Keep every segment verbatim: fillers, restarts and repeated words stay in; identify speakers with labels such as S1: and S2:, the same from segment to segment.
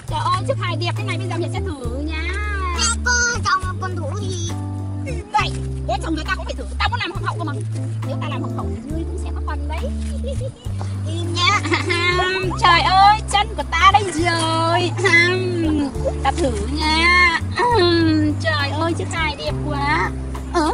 S1: Trời ơi, chiếc hài đẹp thế này bây giờ Miệt sẽ thử nha.
S2: Mẹ cô chồng là con thú gì?
S1: Vậy, bố chồng người ta cũng phải thử. Tao muốn làm hoàng hậu cơ mà. Nếu ta làm hoàng hậu thì ngươi cũng sẽ có phần đấy. Im nhá. Trời ơi, chân của ta đây rồi. Ta thử nha. Trời ơi, chiếc hài đẹp quá. Ờ?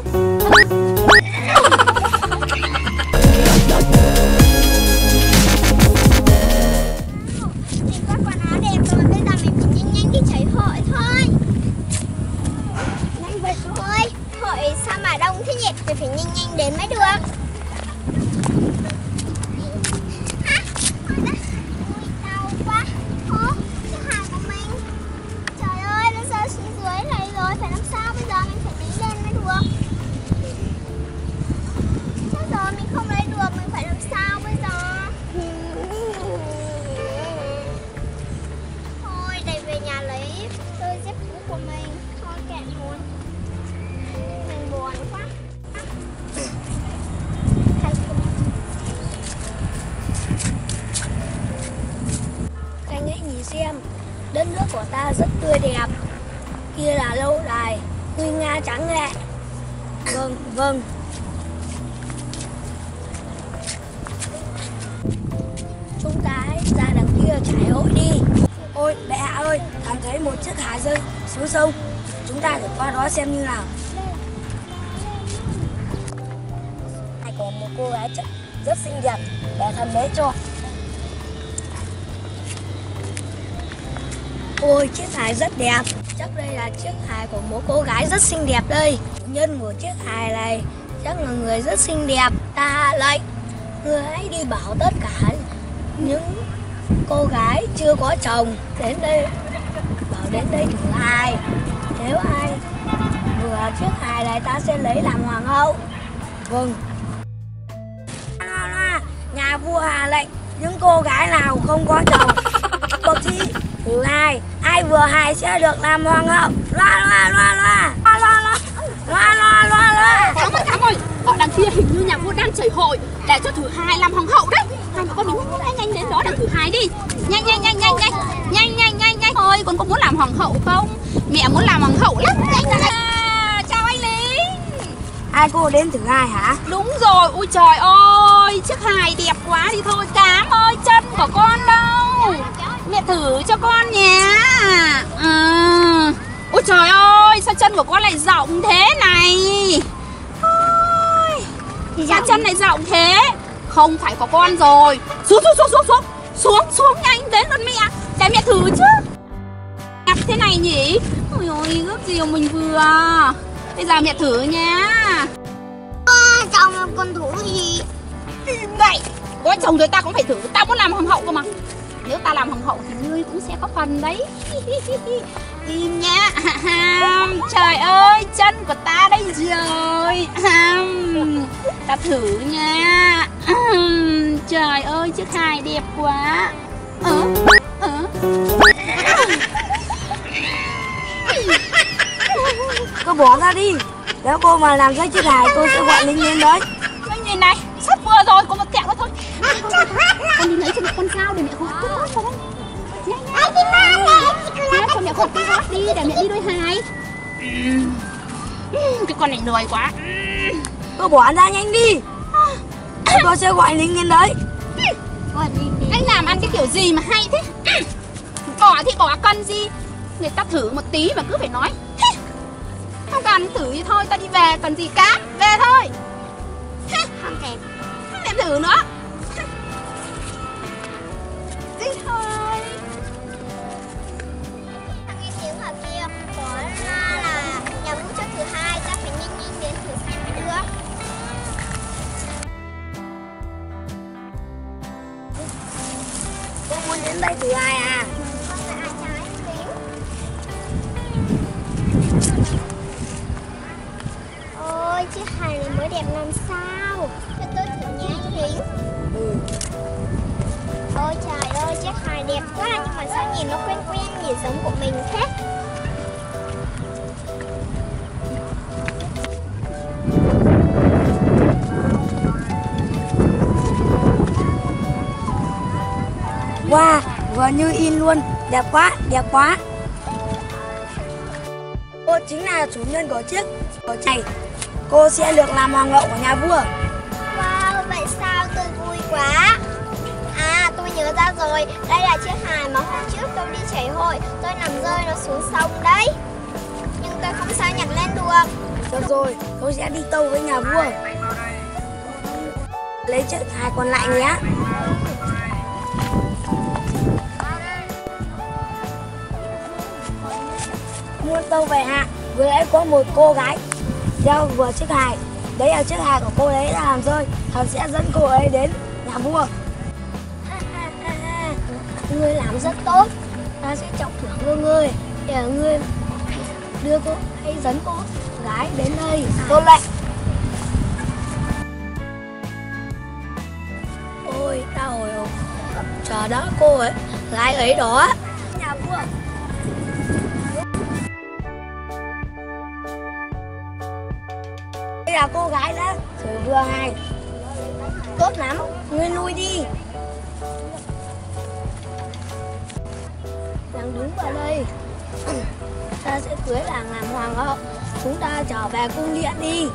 S2: Sao mà đông thế nhỉ? Mình phải nhanh nhanh đến mới được. À, đau quá. Ủa, chiếc hài của mình. Trời ơi, nó rơi xuống dưới này rồi. Phải làm sao bây giờ? Mình phải đi lên mới được. Chết rồi, mình không lấy được. Mình phải làm sao bây giờ? Thôi, để về nhà lấy đôi dép cũ của mình. Thôi kệ luôn. Buồn quá. Anh hãy nhìn xem, đất nước của ta rất tươi đẹp. Kia là lâu đài nguy nga trắng lệ. Vâng, vâng. Chúng ta hãy ra đằng kia trải hội đi. Ôi, bệ hạ ơi, cảm thấy một chiếc hài rơi xuống sông. Chúng ta thử qua đó xem như nào. Có một cô gái rất, rất xinh đẹp để thần bế cho. Ôi, chiếc hài rất đẹp. Chắc đây là chiếc hài của một cô gái rất xinh đẹp đây. Chủ nhân của chiếc hài này chắc là người rất xinh đẹp. Ta hạ lệnh, người hãy đi bảo tất cả những cô gái chưa có chồng đến đây, bảo đến đây thử hài. Nếu ai vừa chiếc hài này ta sẽ lấy làm hoàng hậu. Vâng. Nhà vua hạ lệnh, những cô gái nào không có chồng cuộc thi thứ hai, ai vừa hài sẽ được làm hoàng hậu. Loa loa loa loa loa loa loa loa loa loa.
S1: Thám ơi, Thám ơi, ở đằng kia hình như nhà vua đang chảy hội để cho thử hài làm hoàng hậu đấy. Hai mẹ con mình nhanh nhanh đến đó để thử hài đi. Nhanh nhanh nhanh nhanh nhanh nhanh nhanh nhanh nhanh. Thôi, con có muốn làm hoàng hậu không? Mẹ muốn làm hoàng hậu lắm. Nhanh nhanh. Chào anh lính.
S2: Ai cô đến thử hài hả?
S1: Đúng rồi, ôi trời ơi, chiếc hài đẹp quá đi thôi. Cám ơi, chân của con đâu? Mẹ thử cho con nha. À, ôi trời ơi, sao chân của con lại rộng thế này? Ôi, sao chân này rộng thế? Không phải của con rồi. Xuống xuống xuống xuống xuống xuống xuống nhanh đến luôn mẹ. Để mẹ thử chứ. Đẹp thế này nhỉ? Ôi ôi, ước gì mình vừa. Bây giờ mẹ thử nha.
S2: À, chồng là con thú gì?
S1: Im vậy, có chồng rồi ta cũng phải thử. Ta muốn làm hoàng hậu cơ mà. Nếu ta làm hoàng hậu thì ngươi cũng sẽ có phần đấy. Im nha. Trời ơi, chân của ta đây rồi. Ta thử nha. Trời ơi, chiếc hài đẹp quá. Ờ, ờ.
S2: Cô bỏ ra đi. Nếu cô mà làm rơi chiếc hài tôi sẽ gọi linh đến đấy.
S1: Anh nhìn này, sắp vừa rồi, có một tẹo nữa thôi. Con đi lấy cho mẹ con sao để mẹ hốt cái hót vào đây. Nhanh nhanh. Nhanh cho mẹ hốt cái hót đi để mẹ đi đôi hài. Cái con này lười quá.
S2: Cô bỏ ra nhanh đi. Tôi sẽ gọi lính đến đấy.
S1: Anh làm ăn cái kiểu gì mà hay thế? Bỏ thì bỏ cần gì. Người ta thử một tí mà cứ phải nói. Không cần thử thì thôi, ta đi về, cần gì cám, về thôi.
S2: Không thèm.
S1: Không thèm thử nữa. Đi thôi.
S2: Thằng nghe tiếng ở kia, có ra là nhà vua cho thứ hai, ta phải nhanh nhanh đến thử xem mới được. Cô muốn đến đây thử hai à? Không phải ai trái lính. Ôi, chiếc hài này mới đẹp làm sao? Cho tôi thử nha anh lính. Ừ. Ôi trời ơi, chiếc hài đẹp quá, nhưng mà sao nhìn nó quen quen, nhìn giống của mình thế?
S3: Wow, vừa như in luôn,
S2: đẹp quá, đẹp quá. Cô chính là chủ nhân của chiếc của này. Cô sẽ được làm hoàng hậu của nhà vua.
S3: Wow, vậy sao? Tôi vui quá. À, tôi nhớ ra rồi. Đây là chiếc hài mà hôm trước tôi đi chảy hội, tôi làm rơi nó xuống sông đấy. Nhưng tôi không sao nhặt lên được.
S2: Được rồi, tôi sẽ đi tâu với nhà vua. Lấy chiếc hài còn lại nhé. Muôn tâu về hạ, vừa nãy có một cô gái đeo vừa chiếc hài. Đấy là chiếc hài của cô ấy đã làm rơi. Thần sẽ dẫn cô ấy đến nhà vua.
S3: Ngươi làm rất tốt. Ta sẽ trọng thưởng cho ngươi. Để ngươi đưa cô hay dẫn cô gái đến đây.
S2: Tôn lệnh. Ôi, ta hồi hộp chờ đó cô ấy, gái ấy đó. Nhà vua. Đây là cô gái đó, thử vừa hài. Tốt lắm, ngươi nuôi đi.
S3: Đang đứng vào đây. Ta sẽ cưới nàng làm hoàng hậu.
S2: Chúng ta trở về cung điện đi.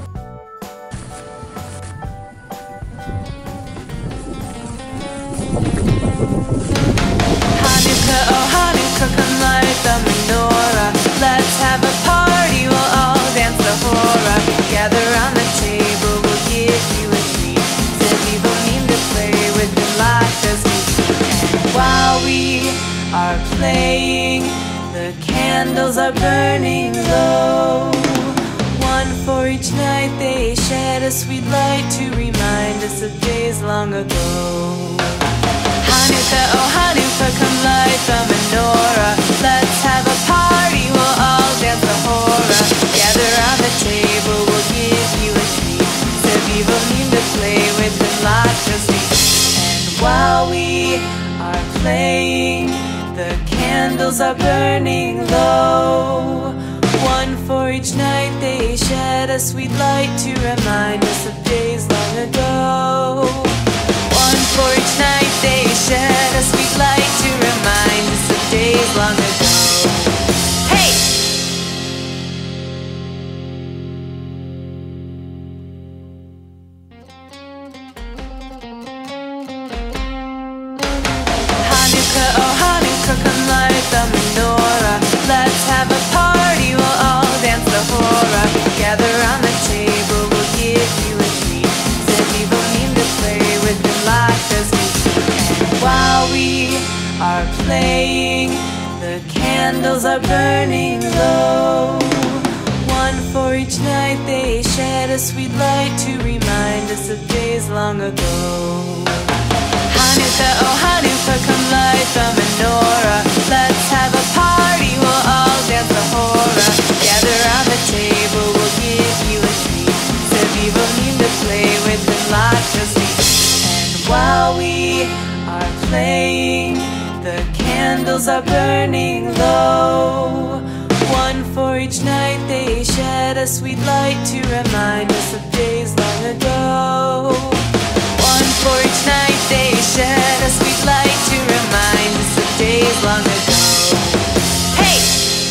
S4: Hanukkah, oh Hanukkah, come light the menorah. Let's have a party, we'll all dance the hora. Gather round the table, we'll give you a treat. Said we don't mean to play with the light as we see. And while we are playing, the candles are burning low. One for each night, they shed a sweet light to remind us of days long ago. Hanukkah, oh Hanukkah, come light the menorah. Let's have a party, we'll all dance the hora. Gather round the table, we'll give you a treat. Said we will need to play with the light as we see. And while we are playing, the candles are burning low. One for each night, they shed a sweet light to remind us of days long ago. One for each night, they shed a sweet light to remind us of days long ago. Hey! Hanukkah, oh Hanukkah, come light the menorah. Let's have a party, we'll all dance the hora. Gather round the table, we'll give you a treat. Said we don't mean to play with the light as we see. And while we are playing, the candles are burning low. One for each night, they shed a sweet light to remind us of days long ago. Hanukkah, oh Hanukkah, come light the menorah. Let's have a party, we'll all dance the hora. Gather round the table, we'll give you a treat. Said we will need to play with the light as we see. And while we are playing, the candles are burning low. One for each night, they shed a sweet light to remind us of days long ago. One for each night, they shed a sweet light to remind us of days long ago. Hey!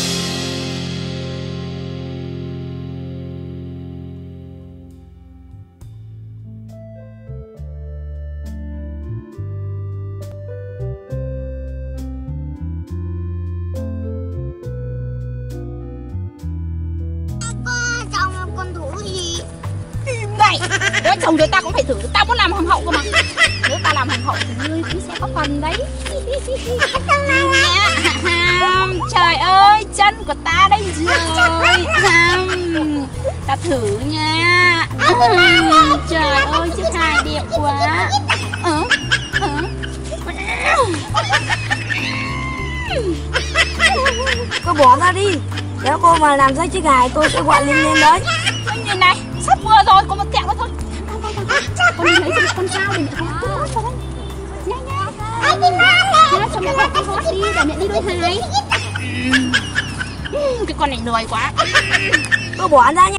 S3: Con chồng là con thú gì?
S1: Này, có chồng rồi ta cũng phải thử. Tao muốn làm hoàng hậu cơ mà. Nếu ta làm hoàng hậu thì ngươi cũng sẽ có phần đấy. Trời ơi, chân của ta đây rồi. Ta thử nha. Trời ơi, chiếc hài đẹp quá. Ừ, ừ.
S2: Cô bỏ ra đi. Nếu cô mà làm rơi chiếc hài, tôi sẽ gọi Linh lên đấy.
S1: Nhìn này, sắp vừa rồi, có một kẹo nữa thôi. Con nhìn thấy con sao thì mẹ con hót. Nhanh nhanh. Anh đi mang nè. Cho mẹ con hót đi, để mẹ đi đôi hài. Cái con này lười quá.
S2: Cô bỏ ra nha.